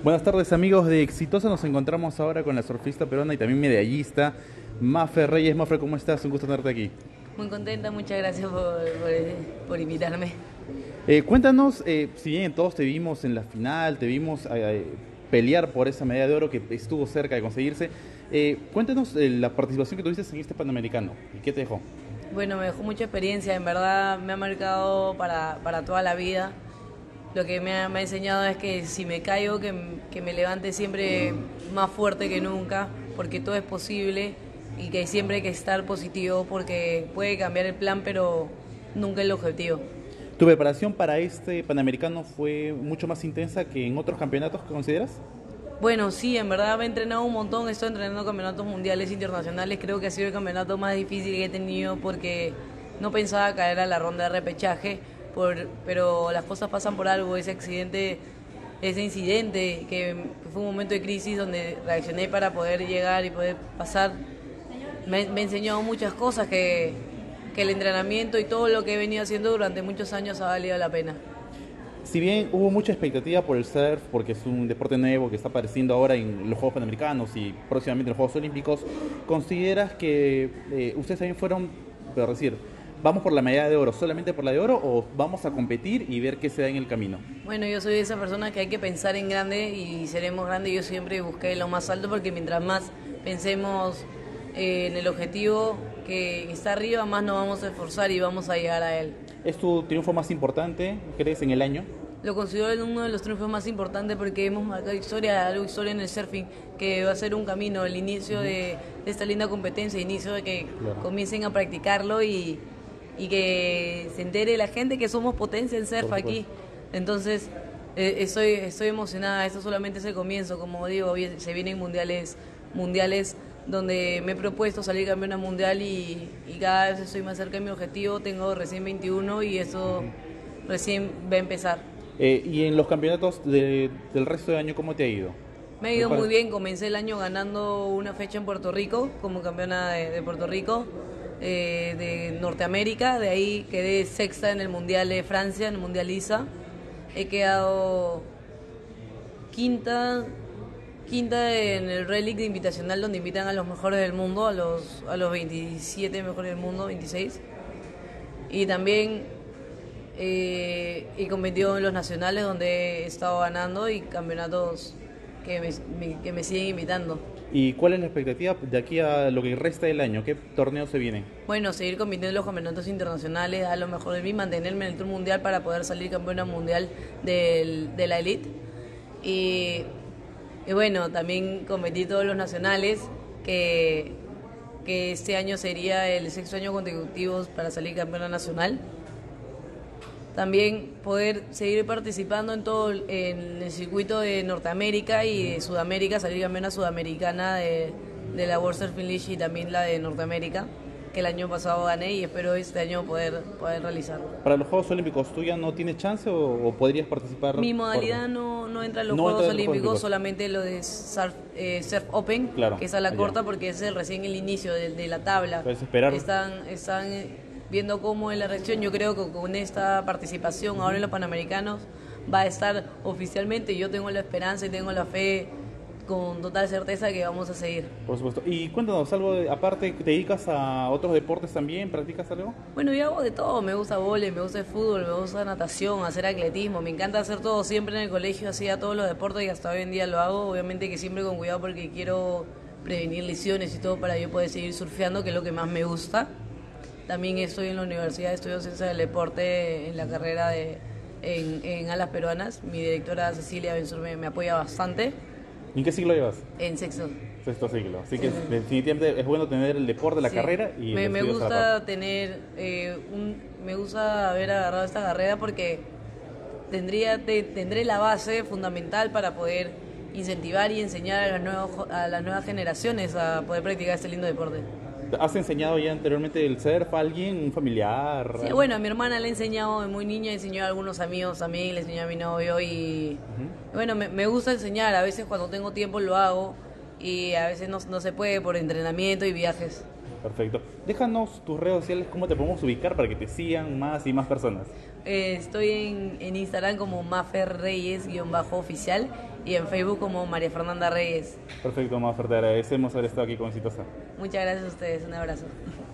Buenas tardes amigos de Exitosa, nos encontramos ahora con la surfista peruana y también medallista Mafe Reyes. Mafe, ¿cómo estás? Un gusto tenerte aquí. Muy contenta, muchas gracias por invitarme. Cuéntanos, si bien todos te vimos en la final, te vimos pelear por esa medalla de oro que estuvo cerca de conseguirse, cuéntanos la participación que tuviste en este Panamericano y qué te dejó. Bueno, me dejó mucha experiencia, en verdad me ha marcado para toda la vida. Lo que me ha enseñado es que si me caigo, que me levante siempre más fuerte que nunca, porque todo es posible y que siempre hay que estar positivo porque puede cambiar el plan, pero nunca el objetivo. ¿Tu preparación para este Panamericano fue mucho más intensa que en otros campeonatos que consideras? Bueno, sí, en verdad me he entrenado un montón, estoy entrenando campeonatos mundiales internacionales, creo que ha sido el campeonato más difícil que he tenido porque no pensaba caer a la ronda de repechaje, pero las cosas pasan por algo, ese incidente que fue un momento de crisis donde reaccioné para poder llegar y poder pasar, me ha enseñado muchas cosas que el entrenamiento y todo lo que he venido haciendo durante muchos años ha valido la pena. Si bien hubo mucha expectativa por el surf, porque es un deporte nuevo que está apareciendo ahora en los Juegos Panamericanos y próximamente en los Juegos Olímpicos, ¿consideras que ustedes también fueron, por decir, vamos por la medalla de oro, solamente por la de oro, o vamos a competir y ver qué se da en el camino? Bueno, yo soy esa persona que hay que pensar en grande y seremos grandes. Yo siempre busqué lo más alto porque mientras más pensemos en el objetivo que está arriba, más nos vamos a esforzar y vamos a llegar a él. ¿Es tu triunfo más importante, crees, en el año? Lo considero uno de los triunfos más importantes porque hemos marcado algo historia en el surfing, que va a ser un camino, el inicio de esta linda competencia, el inicio de que comiencen a practicarlo y que se entere la gente que somos potencia en surf aquí. Entonces, estoy emocionada, esto solamente es el comienzo, como digo, se vienen mundiales donde me he propuesto salir campeona mundial y cada vez estoy más cerca de mi objetivo, tengo recién 21 y eso recién va a empezar. ¿Y en los campeonatos del resto del año cómo te ha ido? Me ha ido muy bien, comencé el año ganando una fecha en Puerto Rico, como campeona de Puerto Rico, de Norteamérica, de ahí quedé sexta en el Mundial de Francia, en el Mundial ISA, he quedado quinta en el Relic de Invitacional, donde invitan a los mejores del mundo, a los 27 mejores del mundo, 26. Y también he competido en los nacionales, donde he estado ganando, y campeonatos que me siguen invitando. ¿Y cuál es la expectativa de aquí a lo que resta del año? ¿Qué torneos se vienen? Bueno, seguir compitiendo en los campeonatos internacionales, a lo mejor de mí, mantenerme en el Tour Mundial para poder salir campeona mundial de la Elite. Y bueno, también competir todos los nacionales, que este año sería el sexto año consecutivo para salir campeona nacional. También poder seguir participando en el circuito de Norteamérica y de Sudamérica, salir campeona sudamericana de la World Surfing League y también la de Norteamérica, que el año pasado gané y espero este año poder realizarlo. ¿Para los Juegos Olímpicos tú ya no tienes chance o podrías participar? Mi modalidad no entra en los Juegos Olímpicos, solamente lo de Surf Open, claro, que es a la corta porque es recién el inicio de la tabla. Puedes esperar. Están viendo cómo es la reacción. Yo creo que con esta participación ahora en los Panamericanos va a estar oficialmente. Yo tengo la esperanza y tengo la fe con total certeza que vamos a seguir. Por supuesto. Y cuéntanos, aparte, ¿te dedicas a otros deportes también? ¿Practicas algo? Bueno, yo hago de todo. Me gusta vóley, me gusta el fútbol, me gusta natación, hacer atletismo. Me encanta hacer todo. Siempre en el colegio hacía todos los deportes y hasta hoy en día lo hago. Obviamente que siempre con cuidado porque quiero prevenir lesiones y todo para yo poder seguir surfeando, que es lo que más me gusta. También estoy en la universidad, estudio ciencia del deporte en la carrera en alas peruanas. Mi directora Cecilia Benzur me apoya bastante. ¿Y en qué siglo llevas? En sexto. Sexto siglo. Así que definitivamente es bueno tener el deporte, la carrera y me gusta tener me gusta haber agarrado esta carrera porque tendré la base fundamental para poder incentivar y enseñar a las nuevas generaciones a poder practicar este lindo deporte. ¿Has enseñado ya anteriormente el surf a alguien, un familiar? Sí, bueno, a mi hermana le he enseñado de muy niña, enseñó a algunos amigos también, le enseñó a mi novio y bueno, me gusta enseñar, a veces cuando tengo tiempo lo hago y a veces no se puede por entrenamiento y viajes. Perfecto. Déjanos tus redes sociales, cómo te podemos ubicar para que te sigan más y más personas. Estoy en Instagram como Mafer Reyes-oficial y en Facebook como María Fernanda Reyes. Perfecto, Mafer, te agradecemos haber estado aquí con Exitosa. Muchas gracias a ustedes, un abrazo.